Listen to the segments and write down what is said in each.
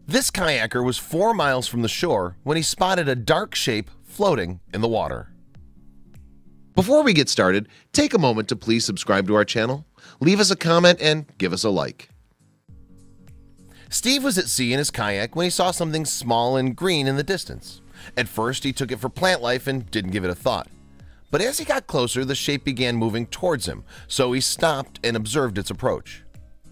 This kayaker was 4 miles from the shore when he spotted a dark shape floating in the water. Before we get started, take a moment to please subscribe to our channel, leave us a comment, and give us a like. Steve was at sea in his kayak when he saw something small and green in the distance. At first, he took it for plant life and didn't give it a thought. But as he got closer, the shape began moving towards him, so he stopped and observed its approach.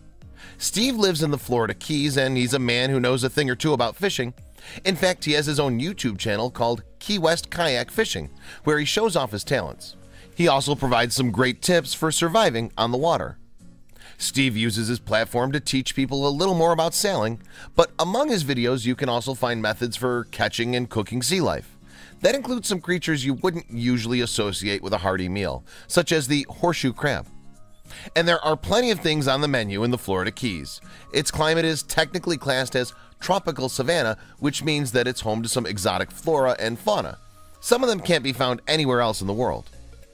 Steve lives in the Florida Keys, and he's a man who knows a thing or two about fishing. In fact, he has his own YouTube channel called Key West Kayak Fishing, where he shows off his talents. He also provides some great tips for surviving on the water. Steve uses his platform to teach people a little more about sailing, but among his videos you can also find methods for catching and cooking sea life. That includes some creatures you wouldn't usually associate with a hearty meal, such as the horseshoe crab. And there are plenty of things on the menu in the Florida Keys. Its climate is technically classed as tropical savanna, which means that it's home to some exotic flora and fauna. Some of them can't be found anywhere else in the world.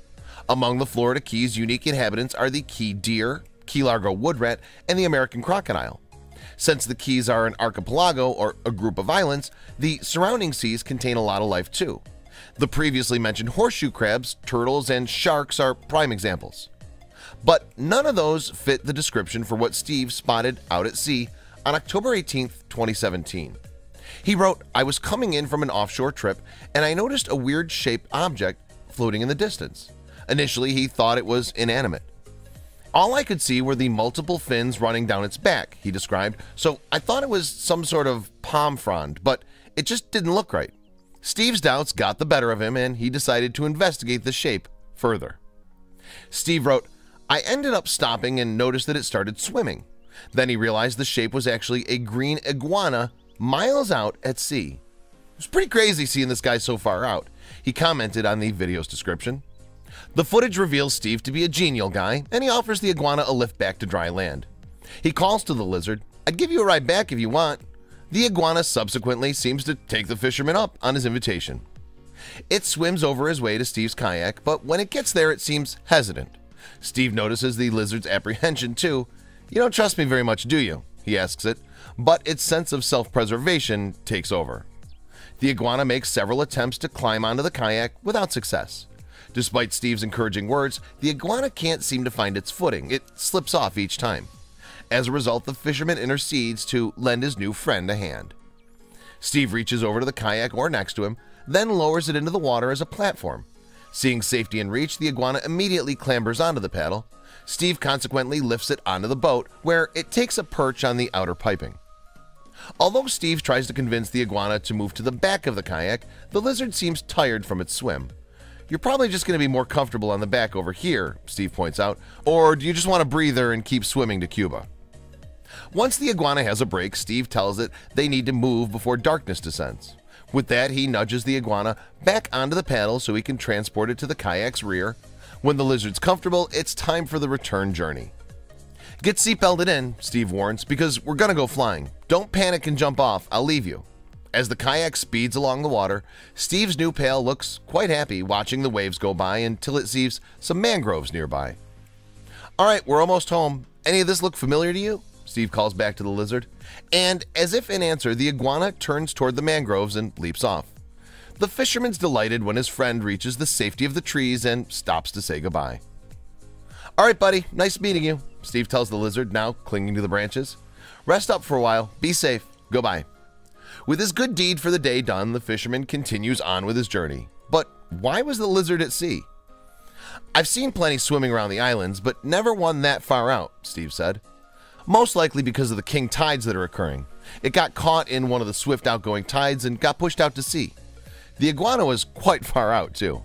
Among the Florida Keys' unique inhabitants are the key deer, Key Largo wood rat, and the American crocodile. Since the Keys are an archipelago, or a group of islands, the surrounding seas contain a lot of life too. The previously mentioned horseshoe crabs, turtles, and sharks are prime examples. But none of those fit the description for what Steve spotted out at sea on October 18, 2017. He wrote, "I was coming in from an offshore trip and I noticed a weird shaped object floating in the distance. Initially, he thought it was inanimate. All I could see were the multiple fins running down its back," he described, "so I thought it was some sort of palm frond, but it just didn't look right." Steve's doubts got the better of him and he decided to investigate the shape further. Steve wrote, "I ended up stopping and noticed that it started swimming. Then he realized the shape was actually a green iguana miles out at sea." It was pretty crazy seeing this guy so far out. He commented on the video's description. The footage reveals Steve to be a genial guy, and he offers the iguana a lift back to dry land. He calls to the lizard, "I'd give you a ride back if you want." The iguana subsequently seems to take the fisherman up on his invitation. It swims over his way to Steve's kayak, but when it gets there it seems hesitant. Steve notices the lizard's apprehension too. "You don't trust me very much, do you?" he asks it, but its sense of self-preservation takes over. The iguana makes several attempts to climb onto the kayak without success. Despite Steve's encouraging words, the iguana can't seem to find its footing. It slips off each time. As a result, the fisherman intercedes to lend his new friend a hand. Steve reaches over to the kayak or next to him, then lowers it into the water as a platform. Seeing safety in reach, the iguana immediately clambers onto the paddle. Steve consequently lifts it onto the boat, where it takes a perch on the outer piping. Although Steve tries to convince the iguana to move to the back of the kayak, the lizard seems tired from its swim. "You're probably just going to be more comfortable on the back over here," Steve points out, "or do you just want a breather and keep swimming to Cuba?" Once the iguana has a break, Steve tells it they need to move before darkness descends. With that, he nudges the iguana back onto the paddle so he can transport it to the kayak's rear. When the lizard's comfortable, it's time for the return journey. "Get seatbelted in," Steve warns, "because we're gonna go flying. Don't panic and jump off, I'll leave you." As the kayak speeds along the water, Steve's new pal looks quite happy watching the waves go by until it sees some mangroves nearby. "All right, we're almost home. Any of this look familiar to you?" Steve calls back to the lizard. And as if in answer, the iguana turns toward the mangroves and leaps off. The fisherman's delighted when his friend reaches the safety of the trees and stops to say goodbye. "All right, buddy, nice meeting you," Steve tells the lizard, now clinging to the branches. "Rest up for a while. Be safe. Goodbye." With his good deed for the day done, the fisherman continues on with his journey. But why was the lizard at sea? "I've seen plenty swimming around the islands, but never one that far out," Steve said. "Most likely because of the king tides that are occurring. It got caught in one of the swift outgoing tides and got pushed out to sea. The iguana was quite far out too.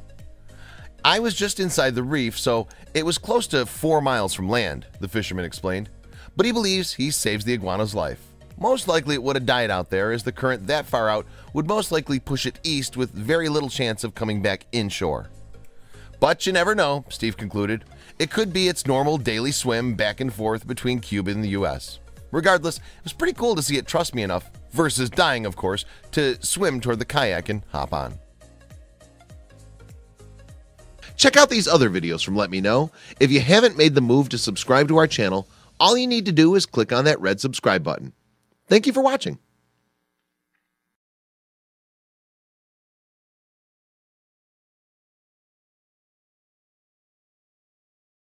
I was just inside the reef, so it was close to 4 miles from land," the fisherman explained. But he believes he saves the iguana's life. Most likely it would have died out there, as the current that far out would most likely push it east with very little chance of coming back inshore. "But you never know," Steve concluded. "It could be its normal daily swim back and forth between Cuba and the US. Regardless, it was pretty cool to see it trust me enough, versus dying of course, to swim toward the kayak and hop on." Check out these other videos from Let Me Know. If you haven't made the move to subscribe to our channel, all you need to do is click on that red subscribe button. Thank you for watching.